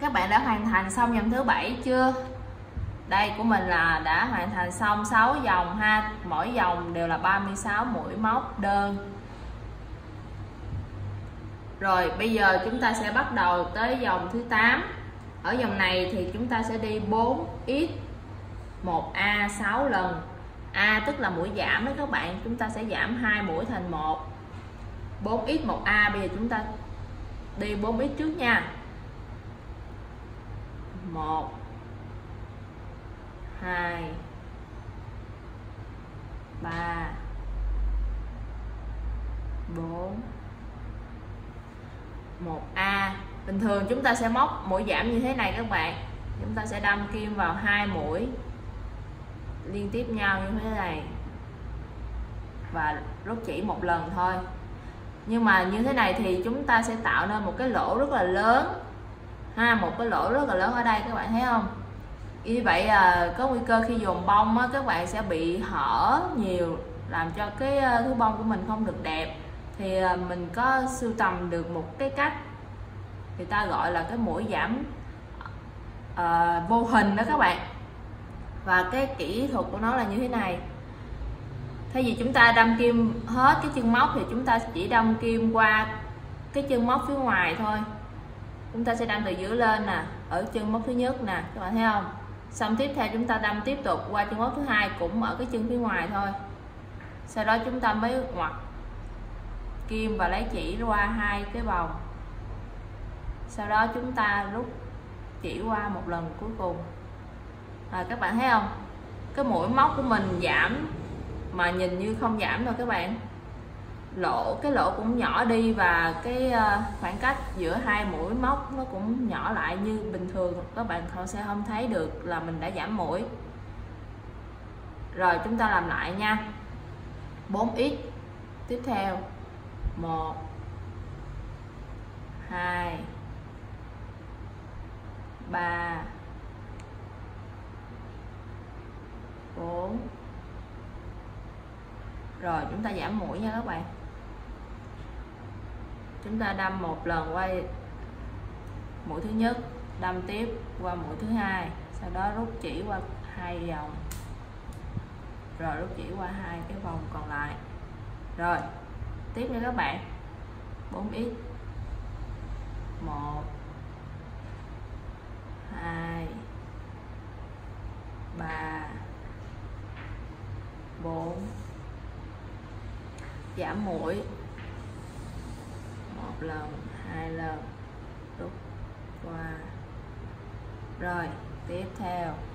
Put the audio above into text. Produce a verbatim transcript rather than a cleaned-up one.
Các bạn đã hoàn thành xong vòng thứ bảy chưa? Đây của mình là đã hoàn thành xong sáu vòng ha, mỗi vòng đều là ba mươi sáu mũi móc đơn. Rồi bây giờ chúng ta sẽ bắt đầu tới vòng thứ tám. Ở vòng này thì chúng ta sẽ đi bốn x một A sáu lần. A tức là mũi giảm đó các bạn, chúng ta sẽ giảm hai mũi thành một. bốn x một A, bây giờ chúng ta đi bốn x trước nha. một hai ba bốn. một A. Bình thường chúng ta sẽ móc mũi giảm như thế này các bạn. Chúng ta sẽ đâm kim vào hai mũi liên tiếp nhau như thế này và rút chỉ một lần thôi. Nhưng mà như thế này thì chúng ta sẽ tạo nên một cái lỗ rất là lớn ha, một cái lỗ rất là lớn ở đây các bạn thấy không? Như vậy là có nguy cơ khi dồn bông á, các bạn sẽ bị hở nhiều, làm cho cái thú bông của mình không được đẹp. Thì mình có sưu tầm được một cái cách người ta gọi là cái mũi giảm uh, vô hình đó các bạn. Và cái kỹ thuật của nó là như thế này. Thay vì chúng ta đâm kim hết cái chân móc thì chúng ta chỉ đâm kim qua cái chân móc phía ngoài thôi. Chúng ta sẽ đâm từ dưới lên nè, ở chân móc thứ nhất nè, các bạn thấy không? Xong tiếp theo chúng ta đâm tiếp tục qua chân móc thứ hai cũng ở cái chân phía ngoài thôi. Sau đó chúng ta mới ngoặt kim và lấy chỉ qua hai cái vòng. Sau đó chúng ta rút chỉ qua một lần cuối cùng. À, các bạn thấy không? Cái mũi móc của mình giảm mà nhìn như không giảm đâu các bạn. Lỗ cái lỗ cũng nhỏ đi và cái khoảng cách giữa hai mũi móc nó cũng nhỏ lại như bình thường, các bạn không sẽ không thấy được là mình đã giảm mũi. Rồi chúng ta làm lại nha. bốn x tiếp theo một hai ba bốn. Rồi chúng ta giảm mũi nha các bạn. Chúng ta đâm một lần qua mũi thứ nhất, đâm tiếp qua mũi thứ hai, sau đó rút chỉ qua hai vòng, rồi rút chỉ qua hai cái vòng còn lại. Rồi tiếp nha các bạn. bốn x một hai ba bốn, giảm mũi một lần, hai lần, rút qua. Rồi tiếp theo